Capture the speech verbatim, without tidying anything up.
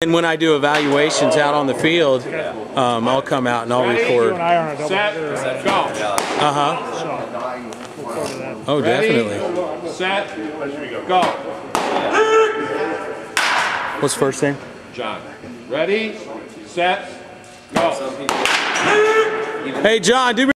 And when I do evaluations out on the field, um, I'll come out and I'll record. Set, go. Uh-huh. Oh, definitely. Set, go. What's the first name? John. Ready, set, go. Hey, John, do